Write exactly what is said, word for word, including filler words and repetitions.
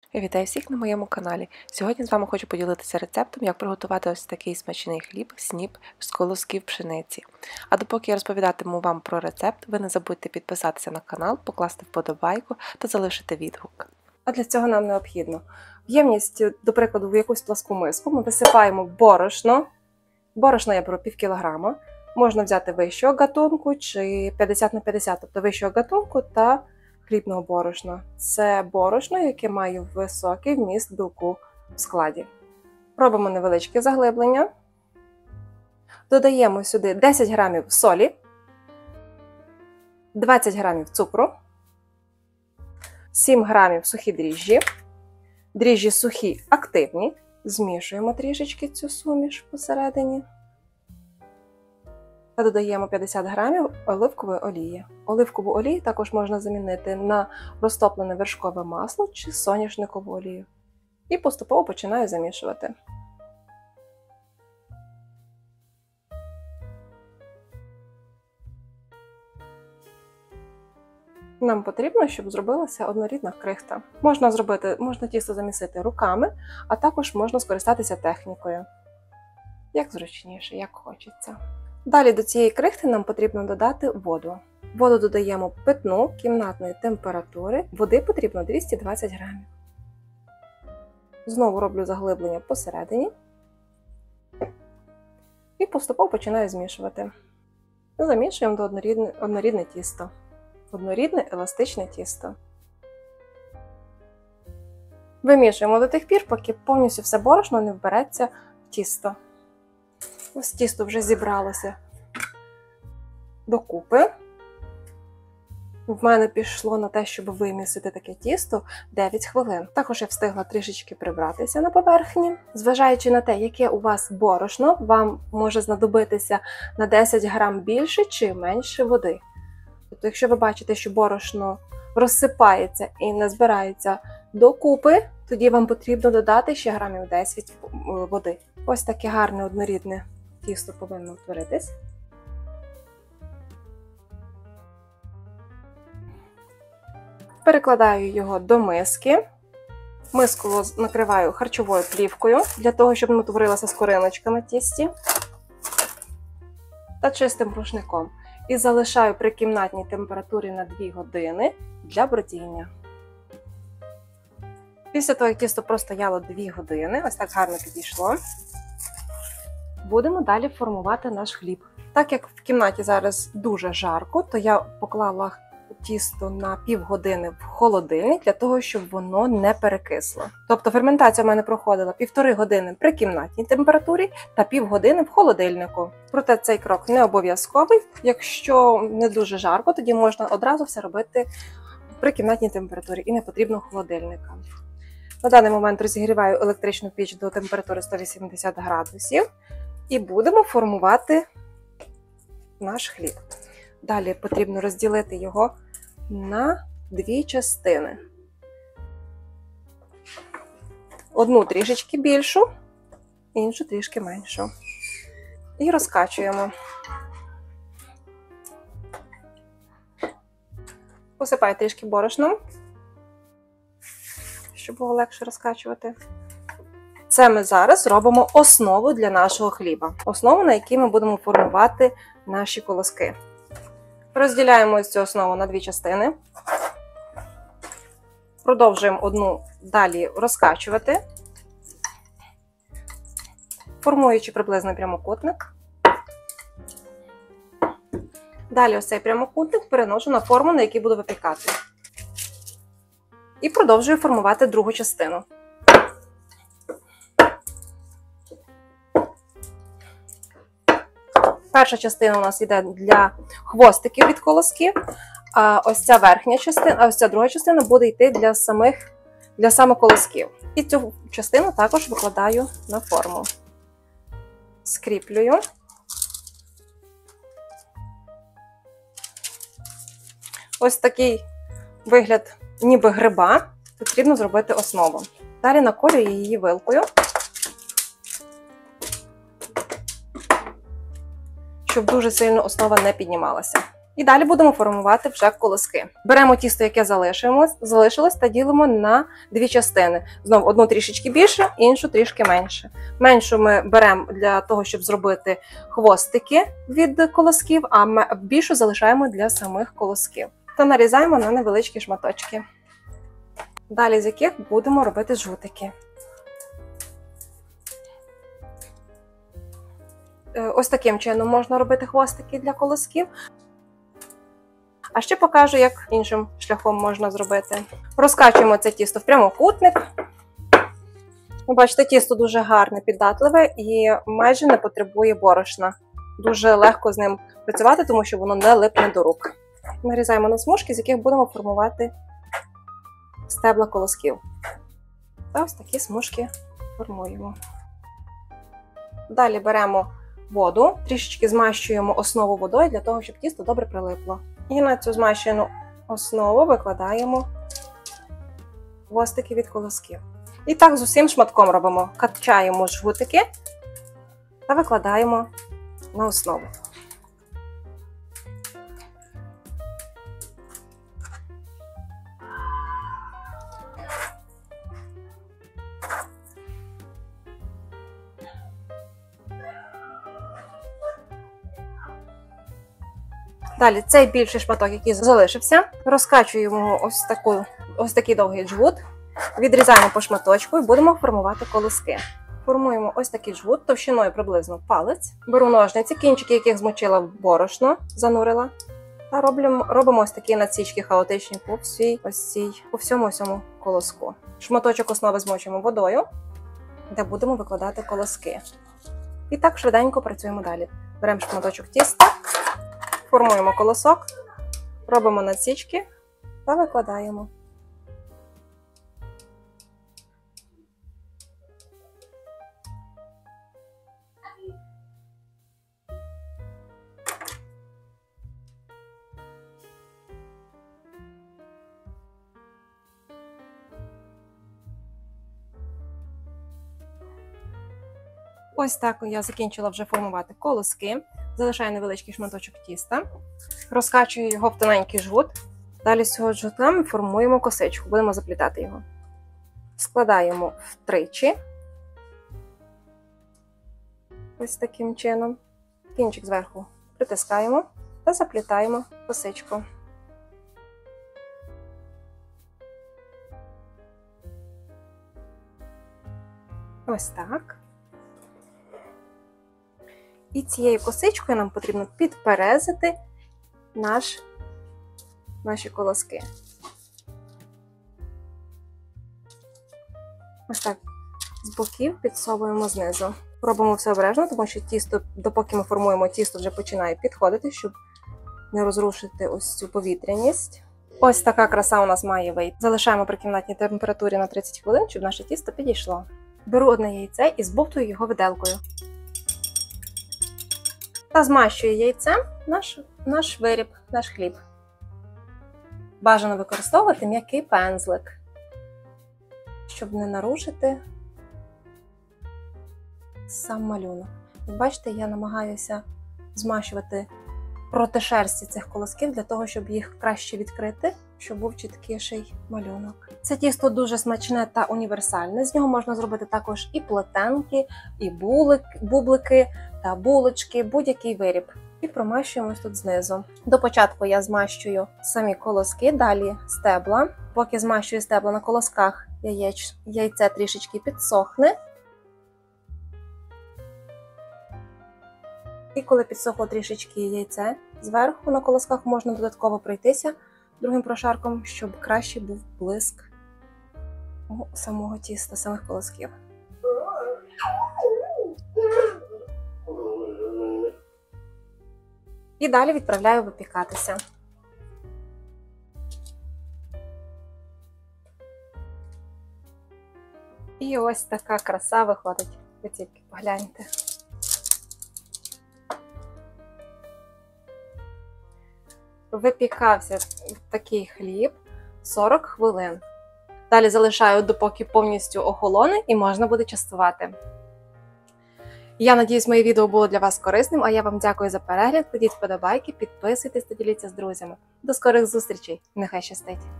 Вітаю всіх на моєму каналі. Сьогодні з вами хочу поділитися рецептом, як приготувати ось такий смачний хліб сніп з колосків пшениці. А допоки я розповідатиму вам про рецепт, ви не забудьте підписатися на канал, покласти вподобайку та залишити відгук. А для цього нам необхідно в ємність, до прикладу, в якусь пласку миску ми висипаємо борошно. Борошно я беру пів кілограма. Можна взяти вищого гатунку чи п'ятдесят на п'ятдесят, тобто вищого гатунку та хлібного борошна. Це борошно, яке має високий вміст білку в складі. Робимо невеличке заглиблення. Додаємо сюди десять грамів солі, двадцять грамів цукру, сім грамів сухі дріжджі. Дріжджі сухі активні. Змішуємо трішечки цю суміш посередині. Та додаємо п'ятдесят грамів оливкової олії. Оливкову олію також можна замінити на розтоплене вершкове масло чи соняшникову олію. І поступово починаю замішувати. Нам потрібно, щоб зробилася однорідна крихта. Можна зробити, можна тісто замісити руками, а також можна скористатися технікою. Як зручніше, як хочеться. Далі до цієї крихти нам потрібно додати воду. Воду додаємо питну кімнатної температури. Води потрібно двісті двадцять грамів. Знову роблю заглиблення посередині. І поступово починаю змішувати. Замішуємо до однорідне, однорідне тісто. Однорідне еластичне тісто. Вимішуємо до тих пір, поки повністю все борошно не вбереться в тісто. Ось тісто вже зібралося докупи. В мене пішло на те, щоб вимісити таке тісто дев'ять хвилин. Також я встигла трішечки прибратися на поверхні. Зважаючи на те, яке у вас борошно, вам може знадобитися на десять грам більше чи менше води. Тобто, якщо ви бачите, що борошно розсипається і не збирається докупи, тоді вам потрібно додати ще грамів десять води. Ось таке гарне однорідне тісто повинно утворитись. Перекладаю його до миски. Миску накриваю харчовою плівкою, для того, щоб не утворилася скориночка на тісті. Та чистим рушником. І залишаю при кімнатній температурі на дві години для бродіння. Після того, як тісто простояло дві години, ось так гарно підійшло, будемо далі формувати наш хліб. Так як в кімнаті зараз дуже жарко, то я поклала тісто на півгодини в холодильник, для того, щоб воно не перекисло. Тобто ферментація в мене проходила півтори години при кімнатній температурі та півгодини в холодильнику. Проте цей крок не обов'язковий. Якщо не дуже жарко, тоді можна одразу все робити при кімнатній температурі і не потрібно холодильника. На даний момент розігріваю електричну піч до температури сто вісімдесят градусів і будемо формувати наш хліб. Далі потрібно розділити його на дві частини. Одну трішечки більшу, іншу трішки меншу. І розкачуємо. Посипаю трішки борошном, щоб було легше розкачувати. Це ми зараз робимо основу для нашого хліба. Основу, на якій ми будемо формувати наші колоски. Розділяємо ось цю основу на дві частини. Продовжуємо одну далі розкачувати, формуючи приблизно прямокутник. Далі ось цей прямокутник переношу на форму, на якій буду випікати. І продовжую формувати другу частину. Перша частина у нас йде для хвостиків від колосків, а ось ця верхня частина, а ось ця друга частина буде йти для самих, для самих колосків. І цю частину також викладаю на форму. Скріплюю. Ось такий вигляд ніби гриба потрібно зробити основу. Далі наколюю її вилкою, щоб дуже сильно основа не піднімалася. І далі будемо формувати вже колоски. Беремо тісто, яке залишилось, залишилось, та ділимо на дві частини. Знову одну трішечки більше, іншу трішки менше. Меншу ми беремо для того, щоб зробити хвостики від колосків, а більшу залишаємо для самих колосків. Та нарізаємо на невеличкі шматочки. Далі з яких будемо робити жгутики. Ось таким чином можна робити хвостики для колосків. А ще покажу, як іншим шляхом можна зробити. Розкачуємо це тісто в прямокутник. Ви бачите, тісто дуже гарне, піддатливе і майже не потребує борошна. Дуже легко з ним працювати, тому що воно не липне до рук. Нарізаємо на смужки, з яких будемо формувати стебла колосків. Та ось такі смужки формуємо. Далі беремо воду, трішечки змащуємо основу водою для того, щоб тісто добре прилипло. І на цю змащену основу викладаємо хвостики від колосків. І так з усім шматком робимо. Качаємо жгутики та викладаємо на основу. Далі цей більший шматок, який залишився, розкачуємо ось, таку, ось такий довгий жгут, відрізаємо по шматочку і будемо формувати колоски. Формуємо ось такий жгут товщиною приблизно палець. Беру ножниці, кінчики яких змочила в борошно, занурила. Та робимо, робимо ось такі надсічки хаотичні по, всій, ось цій, по всьому ось цьому колоску. Шматочок основи змочуємо водою, де будемо викладати колоски. І так швиденько працюємо далі. Беремо шматочок тіста. Формуємо колосок, робимо надсічки та викладаємо. Ось так я закінчила вже формувати колоски. Залишаю невеличкий шматочок тіста, розкачую його в тоненький жгут. Далі з цього жгута ми формуємо косичку, будемо заплітати його. Складаємо втричі, ось таким чином. Кінчик зверху притискаємо та заплітаємо косичку. Ось так. І цією косичкою нам потрібно підперезати наш, наші колоски. Ось так з боків підсовуємо знизу. Робимо все обережно, тому що тісто, допоки ми формуємо, тісто вже починає підходити, щоб не розрушити ось цю повітряність. Ось така краса у нас має вийти. Залишаємо при кімнатній температурі на тридцять хвилин, щоб наше тісто підійшло. Беру одне яйце і збовтую його виделкою. Та змащую яйцем наш, наш виріб, наш хліб. Бажано використовувати м'який пензлик, щоб не нарушити сам малюнок. Як бачите, я намагаюся змащувати проти шерсті цих колосків для того, щоб їх краще відкрити, щоб був чіткіший малюнок. Це тісто дуже смачне та універсальне. З нього можна зробити також і плетенки, і булик, бублики та булочки, будь-який виріб. І промащуємо тут знизу. До початку я змащую самі колоски, далі стебла. Поки змащую стебла на колосках, яєч, яйце трішечки підсохне. І коли підсохло трішечки яйце, зверху на колосках можна додатково пройтися другим прошарком, щоб краще був блиск самого тіста, самих колосків. І далі відправляю випікатися. І ось така краса виходить. Ви тільки погляньте. Випікався такий хліб сорок хвилин. Далі залишаю, допоки повністю охолоне і можна буде частувати. Я надіюсь, моє відео було для вас корисним, а я вам дякую за перегляд. Кладіть вподобайки, підписуйтесь та діліться з друзями. До скорих зустрічей! Нехай щастить!